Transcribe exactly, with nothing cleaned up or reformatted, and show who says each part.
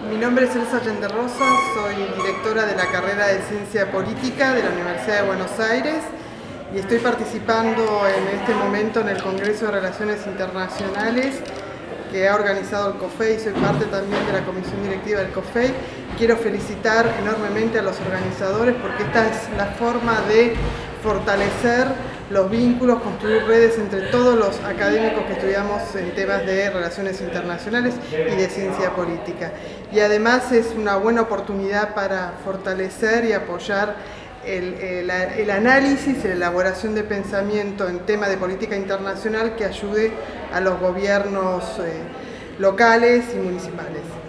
Speaker 1: Mi nombre es Elsa Allende Rosa, soy directora de la carrera de Ciencia Política de la Universidad de Buenos Aires y estoy participando en este momento en el Congreso de Relaciones Internacionales que ha organizado el COFEI. Soy parte también de la comisión directiva del COFEI. Quiero felicitar enormemente a los organizadores porque esta es la forma de fortalecer los vínculos, construir redes entre todos los académicos que estudiamos en temas de relaciones internacionales y de ciencia política. Y además es una buena oportunidad para fortalecer y apoyar el, el, el análisis y la elaboración de pensamiento en temas de política internacional que ayude a los gobiernos eh, locales y municipales.